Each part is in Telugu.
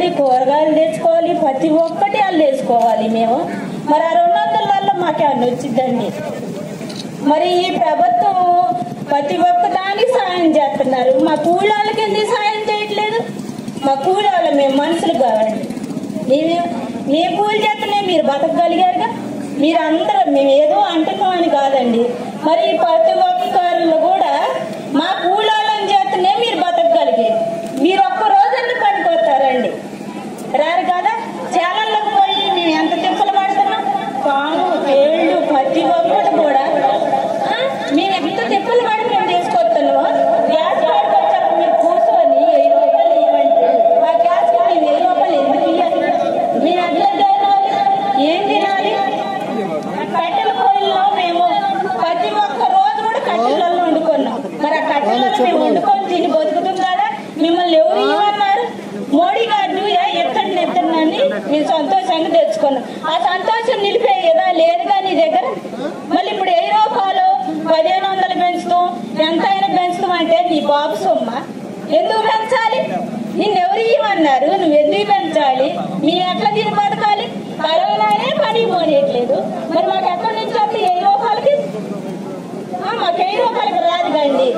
తెచ్చుకోవాలి, కూరగాయలు తెచ్చుకోవాలి, ప్రతి ఒక్కటి వాళ్ళు వేసుకోవాలి మేము. మరి ఆ 200 మాకేమన్నా వచ్చిందండి? మరి ఈ ప్రభుత్వం ప్రతి ఒక్క దానికి సాయం చేస్తున్నారు. మా కూలి వాళ్ళకి ఎందుకు సాయం చేయట్లేదు? మా కూలి వాళ్ళు మేము మనుషులు కావండి. మేము కూలి చేస్తేనే మీరు బతకగలిగారుగా. మీరు అందరూ మేము ఏదో అంటున్నామని కాదండి. మరి ప్రతి ఒక్కరు కూడా మా కూలి వాళ్ళని చేస్తేనే మీరు బతకగలిగారు. మీరు ఒక్క రోజున పనికి వస్తారండి, రారు కదా. చేలల్లోకి పోయి మేము ఎంత తిప్పలు పడుతున్నాం, పాము తేళ్ళు ప్రతి ఒక్కటి కూడా మేము ఎంత తిప్పలు పడి మేము తీసుకొస్తున్నాము. గ్యాస్ కార్డుకి వచ్చాక మీరు కూర్చొని 1000 రూపాయలు ఇవ్వండి. ఆ గ్యాస్ మేము 1000 రూపాయలు ఎందుకు ఇవ్వాలి? మేము ఎట్లా తినాలి, ఏం తినాలి? కట్టెల పొయ్యిలో మేము ప్రతి ఒక్క రోజు కూడా కట్టెలలో వండుకున్నాం. మరి ఆ కట్టెలలో మేము వండుకొని తిని బతుకుతాం కదా. మిమ్మల్ని ఎవరు ఇవ్వన్నారు? మోడీ గారు ఎత్తండి మేము సంతోషంగా తెచ్చుకున్నాం. ఆ సంతోషం నిలిపేదా? లేదుగా నీ దగ్గర. మళ్ళీ ఇప్పుడు 1000 రూపాయలు 1500 పెంచుతాం, ఎంతైనా పెంచుతాం అంటే నీ బాబు సొమ్మ. ఎందుకు పెంచాలి? నిన్నెవరు ఇవ్వమన్నారు? నువ్వు ఎందుకు పెంచాలి? మేము ఎట్లా తిని బతకాలి? కరోనానే పని పోనీయట్లేదు. మరి మాకు ఎక్కడి నుంచి వస్తే 1000 రూపాయలకి? మాకు 1000 రూపాయలకి రాదు కండి.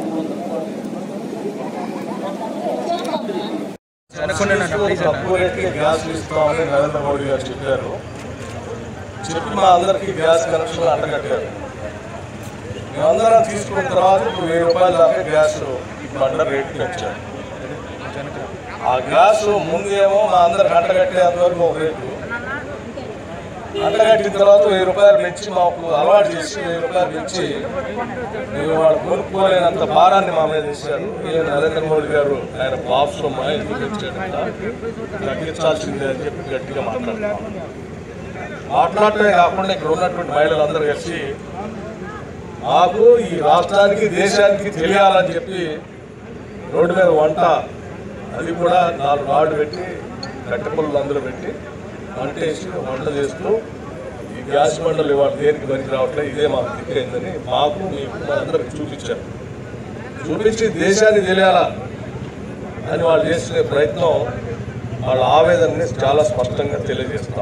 తక్కువ రేట్కి గ్యాస్ ఇస్తామని నరేంద్ర మోడీ గారు చెప్పారు. చెప్పి మా అందరికీ గ్యాస్ కనెక్షన్ అంటగట్టారు. మేమందరం తీసుకున్న తర్వాత ఇప్పుడు 1000 రూపాయల దాకా గ్యాస్ బండర్ రేటు పెంచారు. ఆ గ్యాస్ ముందేమో మా అందరికి అంటగట్టేంత వరకు ఒక రేటు, అంటగట్టిన తర్వాత 1000 రూపాయలు పెంచి మాకు అలవాటు చేసి 1000 రూపాయలు పెంచి మేము వాళ్ళు కొనుక్కోలేనంత భారాన్ని మా మీద ఇచ్చారు. నరేంద్ర మోడీ గారు ఆయన బాబు సొమ్మ ఎందుకు పెంచాడంట, తగ్గించాల్సిందే అని చెప్పి గట్టిగా మాట్లాడటమే కాకుండా ఇక్కడ ఉన్నటువంటి మహిళలందరూ కలిసి మాకు ఈ రాష్ట్రానికి దేశానికి తెలియాలని చెప్పి రోడ్డు మీద వంట, అది కూడా 4 రాళ్ళు పెట్టి కట్టె పుల్లలు అందరూ పెట్టి వంట చేస్తూ ఈ గ్యాస్ బండలు ఇవాళ దేనికి పనికి రావట్లేదు, ఇదే మాకు దిక్కైందని మాకు అందరికి చూపించారు. చూపించి దేశానికి తెలియాలా అని వాళ్ళు చేసే ప్రయత్నం, వాళ్ళ ఆవేదనని చాలా స్పష్టంగా తెలియజేస్తాం.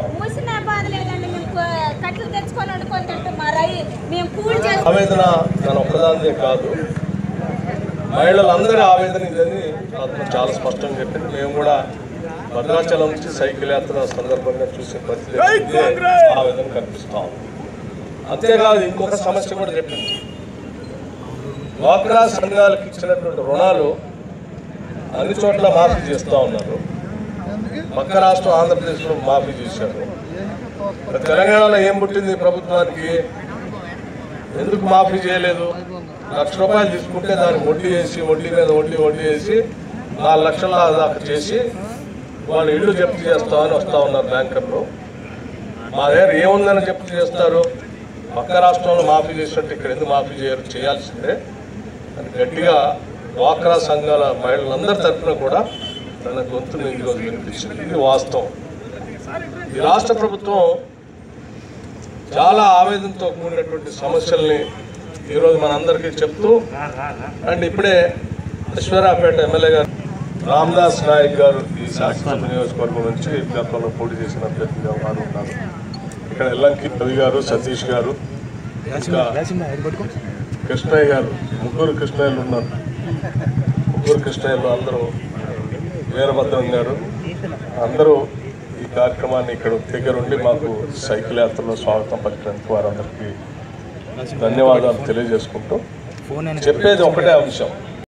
ఆవేదన తన ఒక్కదానిదే కాదు, మహిళలందరి ఆవేదన ఇదని చాలా స్పష్టంగా చెప్పింది. మేము కూడా భద్రాచలం నుంచి సైకిల్ యాత్ర సందర్భంగా చూసే పరిస్థితి ఆవేదన కనిపిస్తాం. అంతేకాదు ఇంకొక సమస్య కూడా చెప్పింది. డ్వాక్రా సంఘాలకు ఇచ్చినటువంటి రుణాలు అన్ని చోట్ల మాఫీ చేస్తూ ఉన్నారు. పక్క రాష్ట్రం ఆంధ్రప్రదేశ్లో మాఫీ చేశారు. తెలంగాణలో ఏం పుట్టింది ప్రభుత్వానికి? ఎందుకు మాఫీ చేయలేదు? 1,00,000 రూపాయలు తీసుకుంటే దానికి వడ్డీ వేసి వడ్డీ మీద వడ్డీ వేసి 4 లక్షల దాకా చేసి వాళ్ళు ఇళ్ళు జప్తు చేస్తామని వస్తూ ఉన్నారు బ్యాంకర్లు. మా దగ్గర ఏముందని జప్తు చేస్తారు? పక్క రాష్ట్రంలో మాఫీ చేసినట్టు ఇక్కడ ఎందుకు మాఫీ చేయాల్సిందే అని గట్టిగా డ్వాక్రా సంఘాల మహిళలందరి తరఫున కూడా తన గొంతును ఈరోజు వినిపించింది. ఇది వాస్తవం. ఈ రాష్ట్ర ప్రభుత్వం చాలా ఆవేదనతో కూడినటువంటి సమస్యల్ని ఈరోజు మనందరికీ చెప్తూ, అండ్ ఇప్పుడే అశ్వరాపేట ఎమ్మెల్యే గారు రామ్దాస్ నాయక్ గారు ఈ శాసనసభ నియోజకవర్గం నుంచి గతంలో పోటీ చేసిన అభ్యర్థిగా వారు ఉన్నారు. ఇక్కడ ఎల్లంకి రవి గారు, సతీష్ గారు, ఇంకా కృష్ణయ్య గారు, 3 కృష్ణయ్యలు ఉన్నారు. 3 కృష్ణయ్యలు అందరూ, వీరభద్రం గారు, అందరూ ఈ కార్యక్రమాన్ని ఇక్కడ దగ్గరుండి మాకు సైకిల్ యాత్రలో స్వాగతం పలికినందుకు వారందరికీ ధన్యవాదాలు తెలియజేసుకుంటూ చెప్పేది ఒకటే అంశం.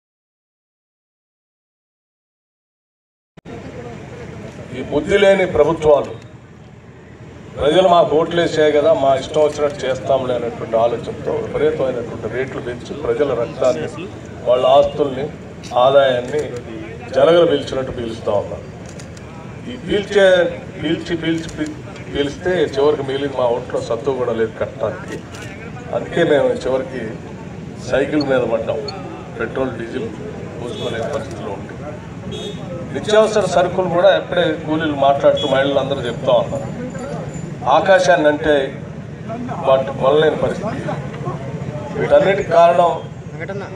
ఈ బుద్ధి లేని ప్రభుత్వాలు ప్రజలు మాకు ఓట్లు వేసాయి కదా, మా ఇష్టం వచ్చినట్టు చేస్తాంలే అనేటువంటి ఆలోచనతో విపరీతమైనటువంటి రేట్లు పెంచి ప్రజల రక్తాన్ని, వాళ్ళ ఆస్తుల్ని, ఆదాయాన్ని జలగలు పీల్చినట్టు పీలుస్తూ ఉన్నారు. ఈ పీలిస్తే చివరికి మిగిలిన మా ఒంట్లో సత్తు కూడా లేదు కట్టడానికి. అందుకే మేము చివరికి సైకిల్ మీద పడ్డాం. పెట్రోల్ డీజిల్ పూసుకునే పరిస్థితిలో ఉంది. నిత్యావసర సరుకులు కూడా ఎప్పుడే కూలీలు మాట్లాడుతూ మహిళలందరూ చెప్తా ఉన్నారు. ఆకాశాన్ని అంటే వాటి కొనలేని పరిస్థితి. వీటన్నిటికి కారణం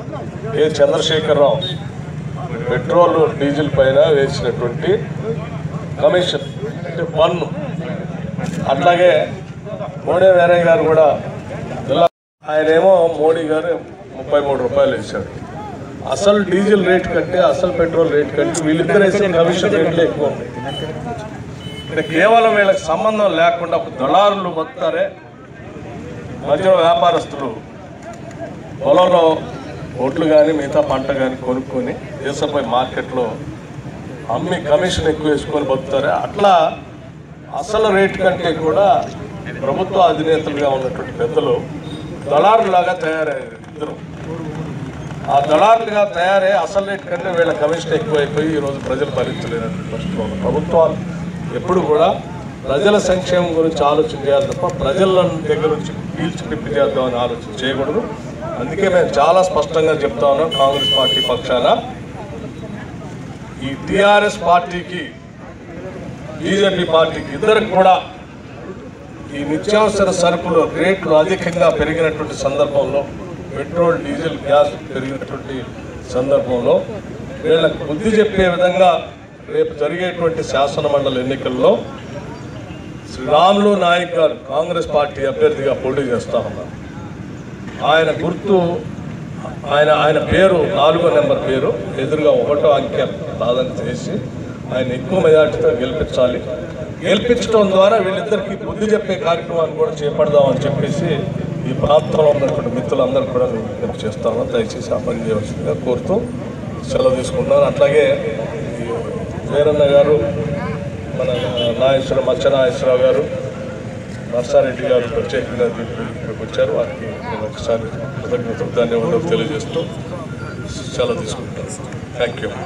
చంద్రశేఖరరావు పెట్రోల్ డీజిల్ పైన వేసినటువంటి కమిషన్ పన్ను. అట్లాగే మోడీ వీరయ్య గారు కూడా ఆయనేమో మోడీ గారు 33 రూపాయలు వేశాడు. అసలు డీజిల్ రేట్ కంటే అసలు పెట్రోల్ రేట్ కంటే వీళ్ళిద్దరు వేసే కమిషన్ రేట్లు ఎక్కువ ఉన్నాయి. ఇక్కడ కేవలం వీళ్ళకి సంబంధం లేకుండా దళారులు వస్తారే, మధ్యలో వ్యాపారస్తులు పొలంలో ఓట్లు కానీ మిగతా పంట కానీ కొనుక్కొని దేశంపై మార్కెట్లో అమ్మి కమిషన్ ఎక్కువ వేసుకొని బతుకుతారే, అట్లా అసలు రేటు కంటే కూడా ప్రభుత్వ అధినేతలుగా ఉన్నటువంటి పెద్దలు దళారులాగా తయారయ్యారు ఇద్దరు. ఆ దళారులుగా తయారై అసలు రేటు కంటే వీళ్ళ కమిషన్ ఎక్కువైపోయి ఈరోజు ప్రజలు భరించలేనటువంటి పరిస్థితిలో ఉన్నారు. ప్రభుత్వాలు ఎప్పుడు కూడా ప్రజల సంక్షేమం గురించి ఆలోచన చేయాలి తప్ప ప్రజల దగ్గర నుంచి పీల్చి పిప్పి చేద్దామని ఆలోచన చేయకూడదు. అందుకే మేము చాలా స్పష్టంగా చెప్తా ఉన్నాం, కాంగ్రెస్ పార్టీ పక్షాన ఈ టీఆర్ఎస్ పార్టీకి బీజేపీ పార్టీకి ఇద్దరికి కూడా ఈ నిత్యావసర సరుకులు రేట్లు అధికంగా పెరిగినటువంటి సందర్భంలో, పెట్రోల్ డీజిల్ గ్యాస్ పెరిగినటువంటి సందర్భంలో వీళ్ళకి బుద్ధి చెప్పే విధంగా రేపు జరిగేటువంటి శాసనమండలి ఎన్నికల్లో శ్రీరాములు నాయక్ గారు కాంగ్రెస్ పార్టీ అభ్యర్థిగా పోటీ చేస్తా ఉన్నారు. ఆయన గుర్తు ఆయన పేరు 4వ నెంబర్ పేరు ఎదురుగా 1వ అంకె సాధన చేసి ఆయన ఎక్కువ మెజార్టీతో గెలిపించాలి. గెలిపించడం ద్వారా వీళ్ళిద్దరికీ బుద్ధి చెప్పే కార్యక్రమాన్ని కూడా చేపడదామని చెప్పేసి ఈ ప్రాంతంలో ఉన్నటువంటి మిత్రులందరూ కూడా విజ్ఞప్తి చేస్తాను. దయచేసి ఆ పని చేయవలసిందిగా కోరుతూ సెలవు తీసుకుంటున్నాను. అట్లాగే వీరన్న గారు, మన మచ్చనాగేశ్వరరావు గారు, నర్సారెడ్డి గారు ప్రత్యేకంగా ఇక్కడికి వచ్చారు. వారికి నేను ఒకసారి కృతజ్ఞతలు ధన్యవాదాలు తెలియజేస్తూ సెలవు తీసుకుంటాను. Thank you.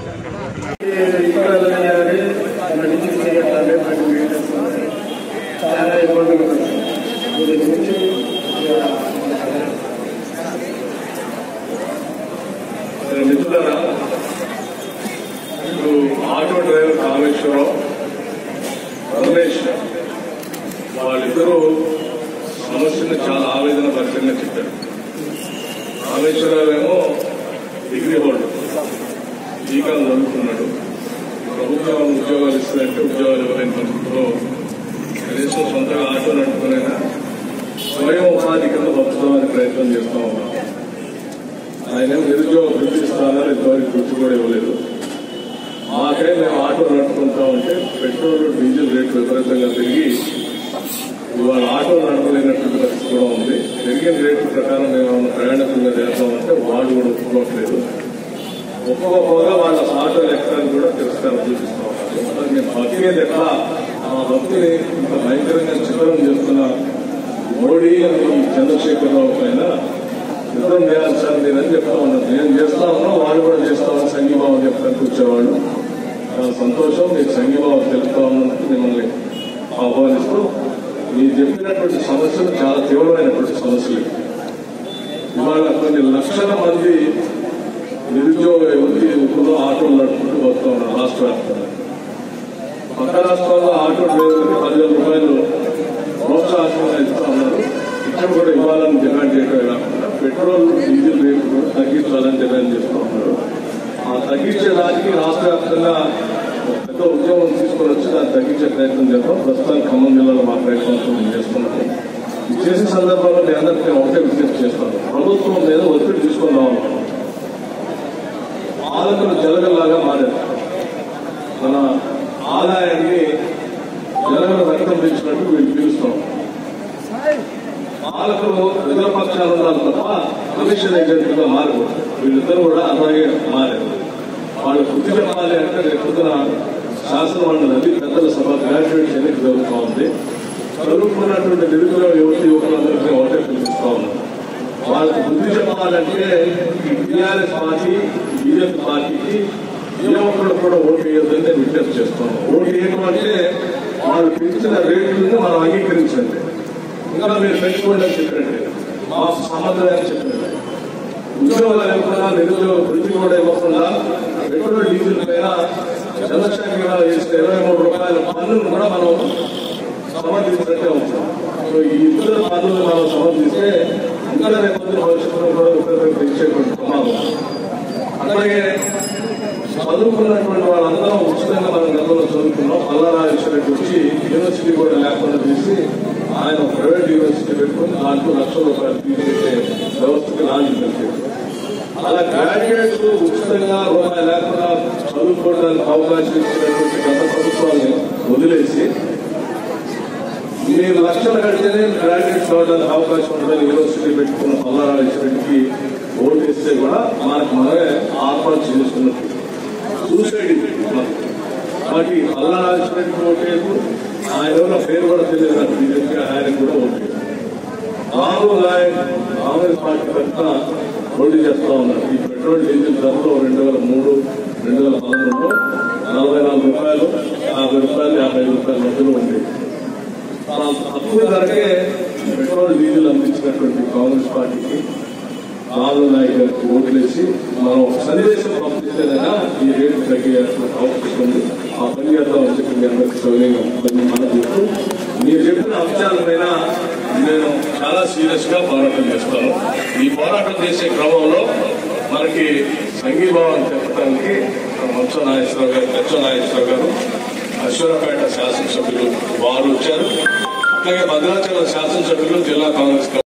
మిత్రులారా, ఇప్పుడు ఆటో డ్రైవర్ కామేశ్వరరావు, రమేష్ వాళ్ళిద్దరూ సమస్యను చాలా ఆవేదన భరితంగా చెప్పారు. కామేశ్వరరావు ఏమో డిగ్రీ హోల్డర్, జీకాలు చదువుతున్నాడు. ప్రభుత్వం ఉద్యోగాలు ఇస్తుందంటే ఉద్యోగాలు ఇవ్వలేని పరిస్థితుల్లో కనీసం సొంతగా ఆటో నడుపుకునైనా స్వయం ఉపాధి కింద పంపుతామని ప్రయత్నం చేస్తూ ఉన్నాం. ఆయన నిరుద్యోగ వృత్తి ఇస్తానని ఇంతవరకు గుర్తు కూడా ఇవ్వలేదు. మాకే మేము ఆటో నడుపుకుంటామంటే పెట్రోల్ డీజిల్ రేట్లు విపరీతంగా పెరిగి ఇవాళ ఆటో నడపలేనటువంటి పరిస్థితి కూడా ఉంది. పెరిగిన రేట్ల ప్రకారం మేము ప్రయాణికులుగా చేస్తామంటే వాళ్ళు కూడా ఒప్పుకోవట్లేదు. ఒక్కొక్కగా వాళ్ళ ఆటోలు ఎక్కడానికి కూడా తిరస్కారం చూపిస్తా ఉన్నారు. మేము బతికేది ఎట్లా, ఆ భక్తిని ఇంత భయంకరంగా చిత్రం చేస్తున్న మోడీ అని చంద్రశేఖరరావు పైన యుద్ధం చేయాలి సార్ నేనని చెప్తా ఉన్నాను. నేను చేస్తా ఉన్నా, వాళ్ళు కూడా చేస్తా ఉన్నా. సంఘీభావం చెప్పడానికి వచ్చేవాళ్ళు చాలా సంతోషం. మీకు సంఘీభావం తెలుపుతా ఉన్నందుకు మిమ్మల్ని ఆహ్వానిస్తూ, మీరు చెప్పినటువంటి సమస్యలు చాలా తీవ్రమైనటువంటి సమస్యలు. ఇవాళ కొన్ని లక్షల మంది నిరుద్యోగ యువతి యువకులు ఆటోలు నడుపుకుంటూ వస్తూ ఉన్నారు రాష్ట్ర వ్యాప్తంగా. పక్క రాష్ట్రాల్లో ఆటో డ్రైవర్కి 10,000 రూపాయలు ప్రోత్సాహంగా ఇస్తా ఉన్నారు. ఇక్కడ కూడా ఇవ్వాలని డిమాండ్ చేయడమే కాకుండా పెట్రోల్ డీజిల్ రేట్లు కూడా తగ్గించాలని డిమాండ్ చేస్తూ ఉన్నారు. ఆ తగ్గించేదానికి రాష్ట్ర వ్యాప్తంగా పెద్ద ఉద్యోగం తీసుకొని వచ్చి దాన్ని తగ్గించే ప్రయత్నం చేస్తాం. ప్రస్తుతానికి ఖమ్మం జిల్లాలో మా ప్రయత్నం చేస్తున్నాము. ఇది చేసే సందర్భంలో నేను అందరికీ ఒకటే విజ్ఞప్తి చేస్తాను, ప్రభుత్వం మీద ఒత్తిడి తీసుకొని రావాలి. పాలకులు జలగల్లాగా మారారు. మన ఆదాయాన్ని జలగల రక్తం పెంచినట్టు వీళ్ళు పిలుస్తాం. పాలకులు ప్రజల పక్షాలు ఉండాలి తప్ప కమిషన్ ఏజెంట్లుగా మారకూడదు. వీళ్ళిద్దరూ కూడా అలాగే మారారు. వాళ్ళు బుద్ధి చెప్పాలి అంటే రేపు పొద్దున శాసనమండలి పెద్దల సభ గ్రాడ్యుయేట్స్ ఎన్నిక జరుగుతూ ఉంది. చదువుకున్నటువంటి నిరుద్యోగ యువతి యువకులందరికీ ఒకటే పిలుస్తూ ఉన్నారు. వాళ్ళకి బుద్ధి చెప్పాలంటే ఈ టీఆర్ఎస్ పార్టీ, బీజేపీ పార్టీకి యువకులు కూడా ఓటు వేయొద్దని నేను విజ్ఞప్తి చేస్తున్నాను. ఓటు వేయడం అంటే వాళ్ళు పెంచిన రేట్లను మనం అంగీకరించండి. ఇంకా మీరు పెంచుకోండి అని చెప్పండి, మా సంబంధం అని చెప్పండి. ఉద్యోగాలు ఇవ్వకుండా, నిరుద్యోగ వృత్తి కూడా ఇవ్వకుండా, పెట్రోల్ డీజిల్ పైన చంద్రశేఖరరావు చేసిన 23 రూపాయల పన్నును కూడా మనం సమర్థించినట్టే అవుతాం. సో ఈ ఇద్దరు పన్నులు మనం సమర్థిస్తే ఇంకా రేపు భవిష్యత్తులో కూడా పెంచేటువంటి ప్రమాదం. అట్లాగే చదువుకున్నటువంటి వాళ్ళందరూ ఉచితంగా మనం గతంలో చదువుకున్నాం. పల్లారాజేశ్వరికి వచ్చి యూనివర్సిటీ కూడా లేకుండా చేసి ఆయన ప్రైవేట్ యూనివర్సిటీ పెట్టుకుని దాంట్లో లక్షల రూపాయలు ఫీజు పెట్టే వ్యవస్థకి నాలుగు పెట్టారు. అలా గ్రాడ్యుయేట్స్ ఉచితంగా రూపాయి లేకుండా చదువుకోవడానికి అవకాశం ఇచ్చినటువంటి గత ప్రభుత్వాన్ని వదిలేసి మీరు లక్షలు కడితేనే గ్రాడ్యుయేట్స్ అవడానికి అవకాశం ఉంటుందని యూనివర్సిటీ పెట్టుకున్న పల్లారాజేశ్వరికి ఓటు ఇస్తే కూడా మనకు మనమే ఆత్మహత్య చేసుకున్నట్టు సూసైడ్. కాబట్టి పల్లారాజేశ్వరికి ఓటేపు ఆయన ఎవరో పేరు కూడా తెలియదు నాకు బీజేపీ, ఆయనకు కూడా ఓటు. రాహుల్ నాయక్ కాంగ్రెస్ పార్టీ తరఫున పోటీ చేస్తా ఉన్నారు. ఈ పెట్రోల్ డీజిల్ ధరలో 2003, 2011లో 44 రూపాయలు, 50 రూపాయలు, 55 రూపాయల మధ్యలో ఉండేది. తక్కువ ధరకే పెట్రోల్ డీజిల్ అందించినటువంటి కాంగ్రెస్ పార్టీకి రాహుల్ నాయక్ గారికి ఓట్లేసి మనం సందేశం పంపిస్తేనైనా ఈ రేటు తగ్గే అవకాశం ఉంది. ఆ పని చేద్దామని చెప్పి మీ అందరికీ సౌకర్యంగా మనం చెప్తూ మీరు చెప్పిన అంశాలపైన నేను చాలా సీరియస్ గా పోరాటం చేస్తాను. ఈ పోరాటం చేసే క్రమంలో మనకి సంఘీభావం చెప్పడానికి మత్స నాగేశ్వరరావు గారు, అశ్వరపేట శాసనసభ్యులు వారు వచ్చారు. అలాగే భద్రాచలం శాసనసభ్యులు, జిల్లా కాంగ్రెస్